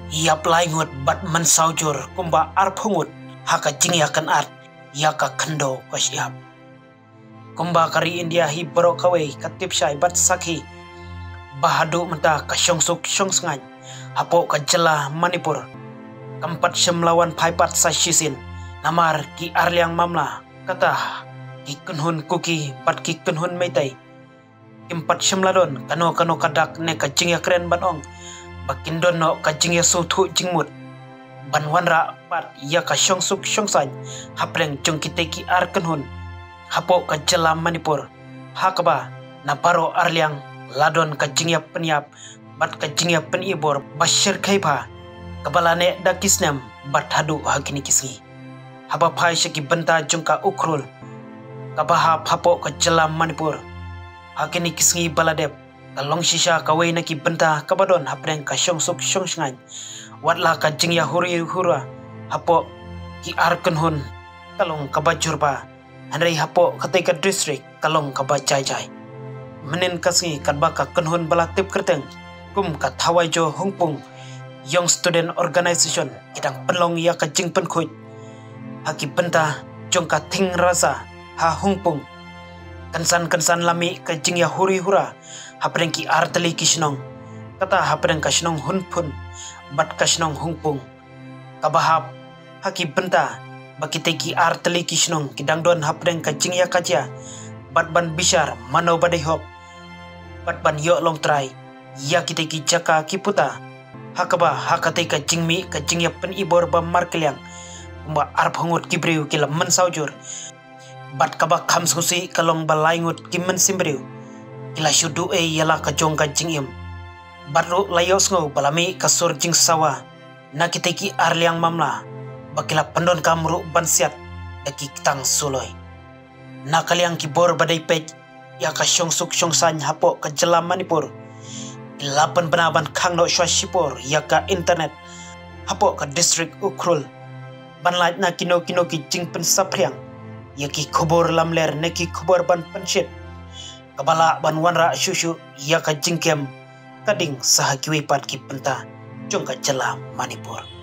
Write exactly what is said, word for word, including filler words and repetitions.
Iap laingut bat mensaujur kumba arpungut haka jingyakan art yaka kendo kasyap. Kumba kari India hi borok kawai katip syai bat sakhi bahadu menta kasyongsuk syongsngan hapo kajela Manipur kampat syemlawan paipat sasyisin namar ki arliang mamla kata ki kenhun kuki bat ki kenhun meitai kimpat syemladon kano kano kadak ne kajingya keren banong bakindon no kajingya sutu jingmut banwanra pat ya kasyongsuk syongsan hapreng jongkite ki ar kenhun hapo kajela Manipur hakaba naparo arliang ladon kajingya peniap bat kajingya penibor basyir kaipa kabalane dakisnam bat hadu hakini kisngi haba phai shaki benta jungka ukrul kabaha hapo kajela Manipur hakini kisngi baladep kalong shisha kawai naki benta kabadon hapreng kasyongsuk syongsngan watla kajingya huri hura hapo ki ar kenhun kalong kabajurba Andrei hapo ketika distrik kalong kabajai jai menin kasngi kadbaka kenhun balatip kerteng kum kathawai jo hungpung young student organization kidang penlong ya kajing penkuj haki benta jongka ting rasa ha hungpung kansan kansan lami kajing ya huri hura hapreng ki arteli kisnong kata hapreng kasnong hunpun bat kasnong hungpung kabahap haki benta bakiteki arteli kisnong kidang don hapreng kajing ya kaja bat ban bishar mano badai hop bat ban yo long try ya kiteki jaka kiputa hakaba hakate kajing mi kajing ya pen ibor ba markeliang umba arphangut kibriu kila mensaujur bat kaba khamsusi kalong balaingut kimen simbriu kila shudu e yala kajong kajing im batru layos ngo balami kasur jing sawa nakiteki arliang mamla bakila pendon kamru bansiat daki tang suloi nakaliang kibor badai pej ya ka syongsuk syongsan hapo kajela Manipur ilapan benaban kang no syashipor ya ka internet hapo ka distrik ukrul banlait na kino kino ki jing pen sapriang ya ki khobor lamler ne ki khobor ban penshit kabala ban wanra shushu ya ka jingkem kading sahakiwi pat ki penta jong kajela Manipur.